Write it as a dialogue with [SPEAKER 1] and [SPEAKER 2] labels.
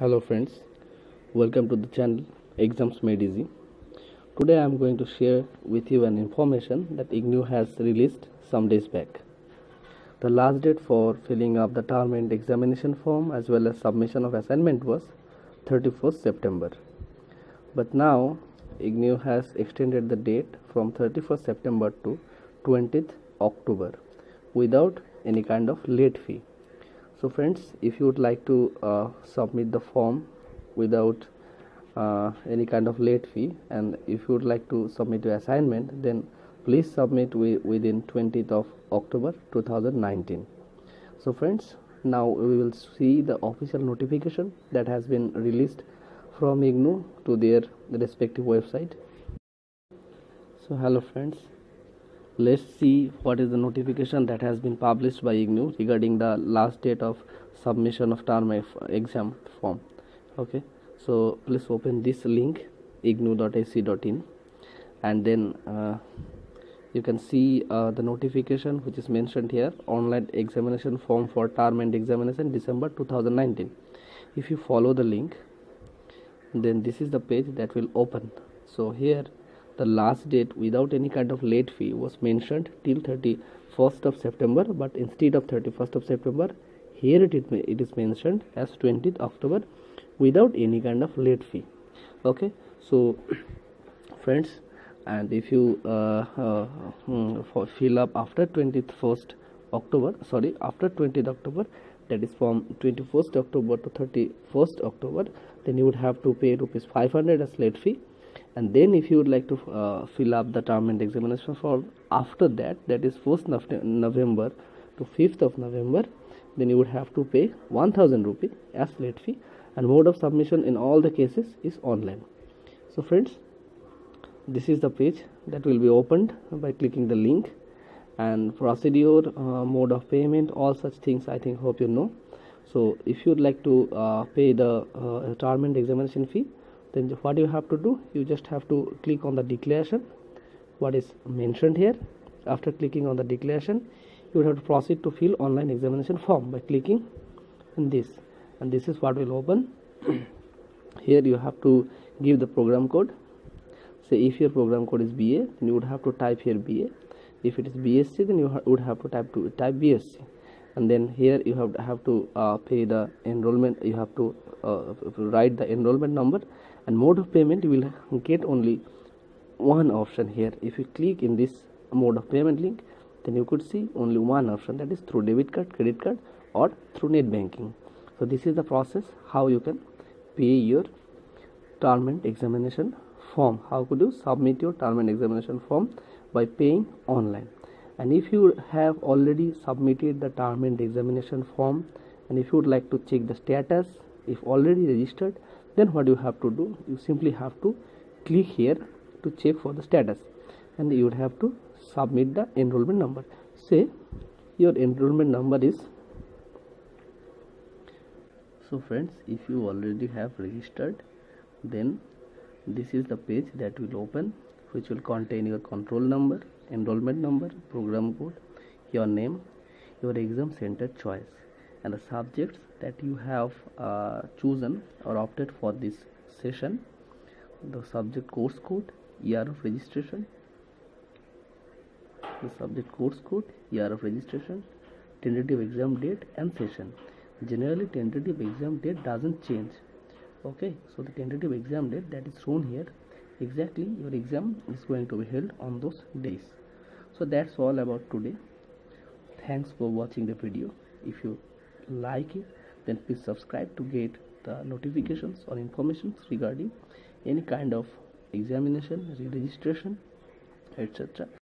[SPEAKER 1] Hello friends, welcome to the channel Exams Made Easy. Today I am going to share with you an information that IGNOU has released some days back. The last date for filling up the term and examination form as well as submission of assignment was 31st September. But now IGNOU has extended the date from 31st September to 20th October without any kind of late fee. So friends, if you would like to submit the form without any kind of late fee, and if you would like to submit your assignment, then please submit within 20th of October 2019. So friends, now we will see the official notification that has been released from IGNOU to their respective website. So hello friends, let's see what is the notification that has been published by IGNOU regarding the last date of submission of term exam form. Okay, so please open this link ignou.ac.in, and then you can see the notification which is mentioned here: online examination form for term and examination December 2019. If you follow the link, then this is the page that will open. So here the last date without any kind of late fee was mentioned till 31st of September, but instead of 31st of September, here it is mentioned as 20th October without any kind of late fee. Okay, so friends, and if you fill up after 21st October, after 20th October, that is from 21st October to 31st October, then you would have to pay rupees 500 as late fee. And then if you would like to fill up the term and examination form after that, that is 1st November to 5th of November, then you would have to pay 1000 rupee as late fee, and mode of submission in all the cases is online. So friends, this is the page that will be opened by clicking the link, and procedure, mode of payment, all such things I hope you know. So if you would like to pay the term and examination fee, then what you have to do, you just have to click on the declaration what is mentioned here. After clicking on the declaration, you will have to proceed to fill online examination form by clicking on this, and this is what will open. Here you have to give the program code. Say if your program code is BA, then you would have to type here BA. If it is BSc, then you would have to type BSc, and then here you have to pay the enrollment. You have to write the enrollment number, and mode of payment you will get only one option here. If you click in this mode of payment link, then you could see only one option, that is through debit card, credit card, or through net banking. So this is the process how you can pay your term and examination form. How could you submit your term and examination form? By paying online. And if you have already submitted the term and examination form, and if you would like to check the status, if already registered, then what you have to do, you simply have to click here to check for the status, and you would have to submit the enrollment number. Say your enrollment number is. So friends, if you already have registered, then this is the page that will open, which will contain your control number, enrollment number, program code, your name, your exam center choice, and the subjects that you have chosen or opted for this session, the subject course code, year of registration, the subject course code, year of registration, tentative exam date and session. Generally tentative exam date doesn't change. Okay, so the tentative exam date that is shown here, exactly your exam is going to be held on those days. So that's all about today. Thanks for watching the video. If you like it, then please subscribe to get the notifications or information regarding any kind of examination, re-registration, etc.